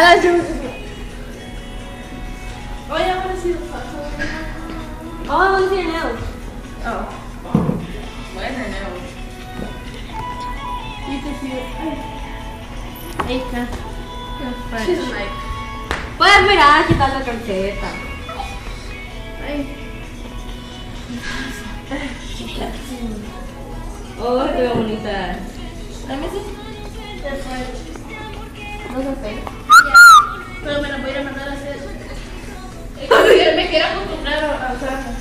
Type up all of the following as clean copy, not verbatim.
la chucha. Oye, ahora sí. Oh, ¿dónde tiene Neo? Oh. Bueno, no. You can see it. Ahí está. She's like. Puedes mirar, quitar la camiseta. Ay. Oh, qué bonita. Let me see. No se ve. Pero me la voy a ir a mandar a hacer. Me quiero acostumbrar a usarla.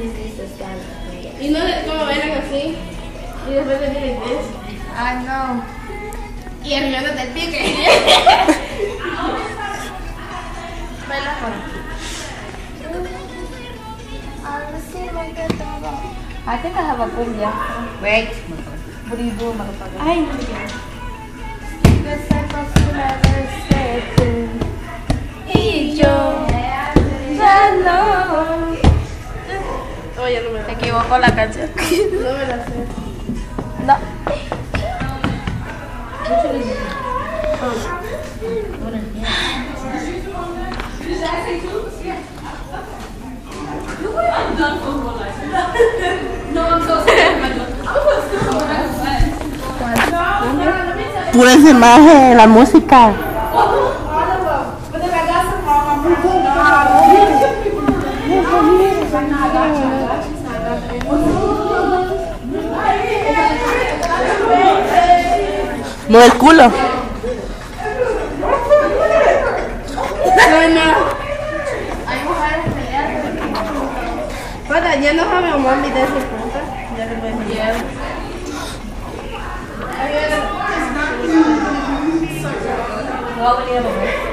Y no es como ven así. Y después de miren this. I know. Y arriba del pique. Baila ahora. I think I have a cumbia. Wait. What do you do, motherfucker? Ay, no sé. Y yo ya no. Oh, ya no me la Se equivocó la canción. No me la sé. No. Apúrense más la música. Mueve el culo. No, no. Hay mujeres peleando. Bueno, ya no sabe a mami de ese punto. Ya le voy a enviar. No va a venir a comer.